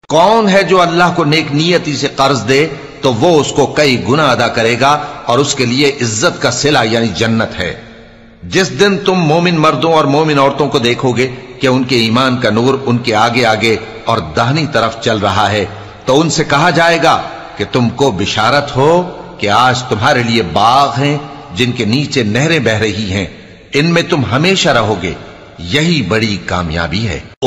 कौन है जो अल्लाह को नेक नियति से कर्ज दे तो वो उसको कई गुना अदा करेगा और उसके लिए इज्जत का सिला यानी जन्नत है। जिस दिन तुम मोमिन मर्दों और मोमिन औरतों को देखोगे कि उनके ईमान का नूर उनके आगे आगे और दाहिनी तरफ चल रहा है, तो उनसे कहा जाएगा कि तुमको बिशारत हो कि आज तुम्हारे लिए बाग हैं जिनके नीचे नहरें बह रही हैं, इनमें तुम हमेशा रहोगे, यही बड़ी कामयाबी है।